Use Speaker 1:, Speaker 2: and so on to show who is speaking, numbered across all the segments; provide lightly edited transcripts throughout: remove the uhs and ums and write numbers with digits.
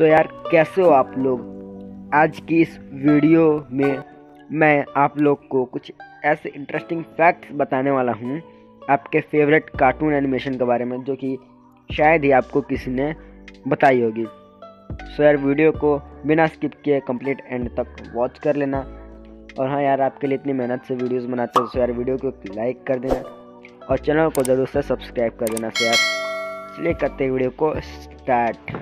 Speaker 1: सो यार, कैसे हो आप लोग। आज की इस वीडियो में मैं आप लोग को कुछ ऐसे इंटरेस्टिंग फैक्ट्स बताने वाला हूँ आपके फेवरेट कार्टून एनिमेशन के बारे में, जो कि शायद ही आपको किसी ने बताई होगी। सो यार, वीडियो को बिना स्किप किए कंप्लीट एंड तक वॉच कर लेना। और हाँ यार, आपके लिए इतनी मेहनत से वीडियोस बनाते हैं, सो यार वीडियो को लाइक कर देना और चैनल को ज़रूर से सब्सक्राइब कर देना। सो यार चलिए करते हैं वीडियो को स्टार्ट।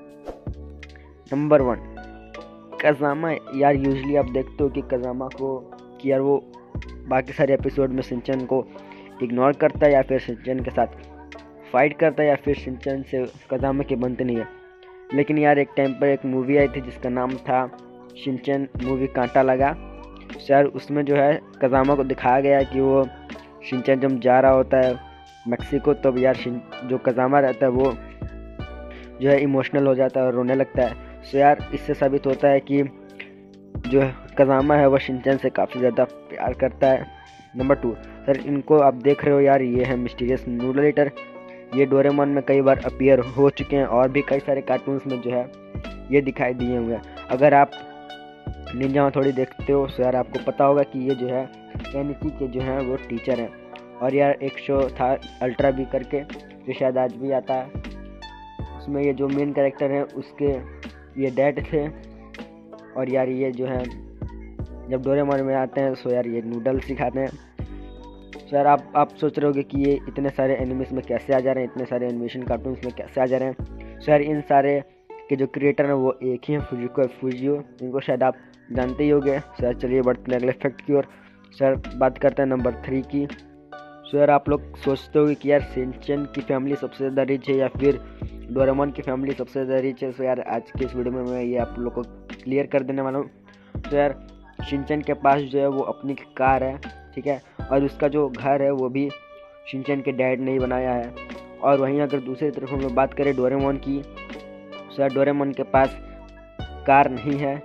Speaker 1: Number 1, Kazama. यार यूजली आप देखते हो कि कज़ामा को कि यार वो बाकी सारे एपिसोड में शिनचैन को इग्नोर करता है या फिर शिनचैन के साथ फाइट करता है या फिर शिनचैन से कज़ामा की बनती नहीं है। लेकिन यार एक टाइम पर एक मूवी आई थी जिसका नाम था शिनचैन मूवी कांटा लगा। तो यार उसमें जो है कज़ामा को दिखाया गया है कि वो शिनचैन जब जा रहा होता है मैक्सिको, तब यार जो कज़ामा रहता है वो जो है इमोशनल हो जाता है और रोने लगता है। सो यार इससे साबित होता है कि जो कज़ामा है वो शिनचैन से काफ़ी ज़्यादा प्यार करता है। नंबर 2, सर इनको आप देख रहे हो यार, ये है मिस्टीरियस नूडल ईटर। ये डोरेमोन में कई बार अपीयर हो चुके हैं और भी कई सारे कार्टून्स में जो है ये दिखाई दिए हुए हैं। अगर आप निंजा हथौड़ी देखते हो तो यार आपको पता होगा कि ये जो है केनिची के जो हैं वो टीचर हैं। और यार एक शो था अल्ट्रा बी करके, जो शायद आज भी आता है। उसमें ये जो मेन कैरेक्टर हैं उसके ये डैड थे। और यार ये जो है जब डोरेमोन में आते हैं सो यार ये नूडल्स सिखाते हैं। सो यार आप सोच रहे होगे कि ये इतने सारे एनिमेस में कैसे आ जा रहे हैं, इतने सारे एनिमेशन कार्टून्स में कैसे आ जा रहे हैं। सो यार इन सारे के जो क्रिएटर हैं वो एक ही हैं, फुजिको फुजियो। इनको शायद आप जानते ही होंगे। सो यार चलिए बढ़ते हैं अगले फैक्ट की ओर। सर बात करते हैं नंबर 3 की। सो यार आप लोग सोचते होंगे कि यार शिनचैन की फैमिली सबसे ज़्यादा रिच है या फिर डोरेमोन की फैमिली सबसे ज़्यादा रिच है। सो यार आज के इस वीडियो में मैं ये आप लोग को क्लियर कर देने वाला हूँ। तो यार शिनचैन के पास जो है वो अपनी कार है, ठीक है, और उसका जो घर है वो भी शिनचैन के डैड ने ही बनाया है। और वहीं अगर दूसरी तरफ हम लोग बात करें डोरेमोन की, तो यार डोरेमोन के पास कार नहीं है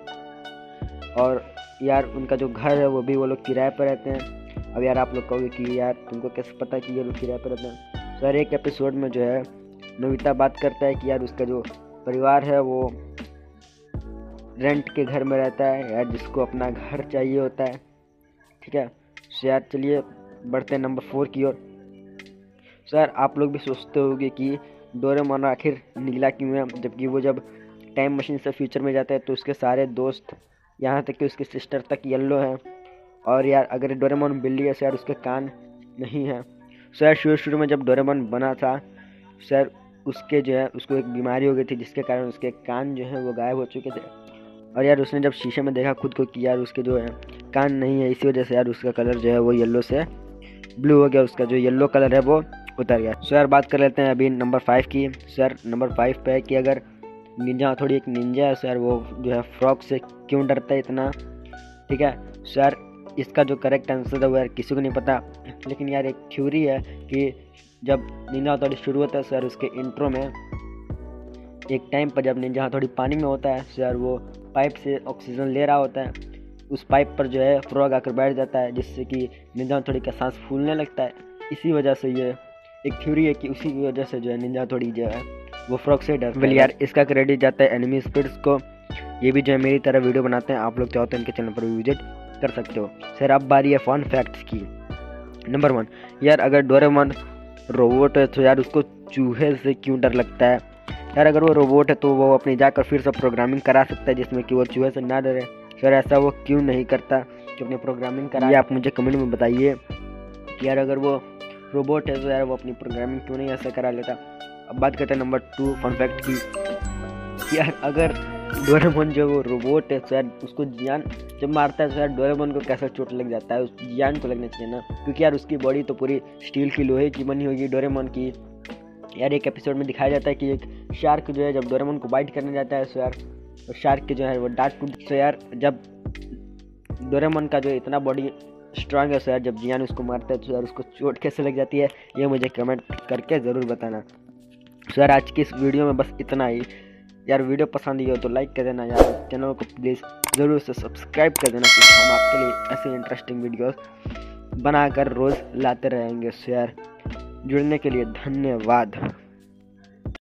Speaker 1: और यार उनका जो घर है वो भी वो लोग किराए पर रहते हैं। अब यार आप लोग कहोगे कि यार तुमको कैसे पता कि ये लोग किराए पर रहते हैं। सर एक एपिसोड में जो है नोबिता बात करता है कि यार उसका जो परिवार है वो रेंट के घर में रहता है यार, जिसको अपना घर चाहिए होता है, ठीक है। सो यार चलिए बढ़ते हैं नंबर 4 की ओर। सर आप लोग भी सोचते होंगे कि डोरेमोन आखिर नीला क्यों है, जबकि वो जब टाइम मशीन से फ्यूचर में जाता है तो उसके सारे दोस्त यहाँ तक कि उसकी सिस्टर तक येलो हैं। और यार अगर डोरेमोन बिल्ली है सो यार उसके कान नहीं हैं। सो यार शुरू में जब डोरेमोन बना था सर उसके जो है उसको एक बीमारी हो गई थी जिसके कारण उसके कान जो है वो गायब हो चुके थे। और यार उसने जब शीशे में देखा खुद को कि यार उसके जो है कान नहीं है, इसी वजह से यार उसका कलर जो है वो येलो से ब्लू हो गया, उसका जो येलो कलर है वो उतर गया। सो यार बात कर लेते हैं अभी नंबर 5 की। सर नंबर 5 पे है कि अगर निंजा थोड़ी एक निंजा है सर, वो जो है फ्रॉग से क्यों डरता है इतना, ठीक है। सर इसका जो करेक्ट आंसर है वो यार किसी को नहीं पता, लेकिन यार एक थ्योरी है कि जब निंजा हथौड़ी शुरू होता है सर उसके इंट्रो में एक टाइम पर जब निंजा हथौड़ी पानी में होता है सर वो पाइप से ऑक्सीजन ले रहा होता है, उस पाइप पर जो है फ्रॉग आकर बैठ जाता है जिससे कि निंजा हथौड़ी का सांस फूलने लगता है। इसी वजह से ये एक थ्योरी है कि उसी की वजह से जो है निंजा हथौड़ी जो है वो फ्रॉग से डरता है। यार इसका क्रेडिट जाता है एनिमी स्पिरिट्स को। ये भी जो है मेरी तरह वीडियो बनाते हैं, आप लोग चाहो तो इनके चैनल पर भी विजिट कर सकते हो। सर अब बारी है फन फैक्ट्स की। नंबर 1, यार अगर डोरेमोन रोबोट है तो यार उसको चूहे से क्यों डर लगता है। यार अगर वो रोबोट है तो वो अपनी जाकर फिर से प्रोग्रामिंग करा सकता है जिसमें कि वो चूहे से ना डरे। सर ऐसा वो क्यों नहीं करता कि अपनी प्रोग्रामिंग कराए, आप मुझे कमेंट में बताइए कि यार अगर वो रोबोट है तो यार वो अपनी प्रोग्रामिंग क्यों नहीं ऐसा करा लेता। अब बात करते हैं नंबर 2 फन फैक्ट की। यार अगर डोरेमोन जो वो रोबोट है तो यार उसको जियान जब मारता है तो यार डोरेमोन को कैसा चोट लग जाता है, उस जियान को लगना चाहिए ना, क्योंकि यार उसकी बॉडी तो पूरी स्टील की लोहे की बनी होगी डोरेमोन की। यार एक एपिसोड में दिखाया जाता है कि एक शार्क जो है जब डोरेमोन को बाइट करने जाता है तो यार शार्क के जो है वो दांत टूट। तो यार जब डोरेमोन का जो इतना बॉडी स्ट्रांग है सो यार जब जियान उसको मारता है तो यार उसको चोट कैसे लग जाती है ये मुझे कमेंट करके ज़रूर बताना। सो यार आज की इस वीडियो में बस इतना ही। यार वीडियो पसंद आई हो तो लाइक कर देना, यार चैनल को प्लीज़ ज़रूर से सब्सक्राइब कर देना क्योंकि हम आपके लिए ऐसे इंटरेस्टिंग वीडियोस बनाकर रोज़ लाते रहेंगे। सो यार जुड़ने के लिए धन्यवाद।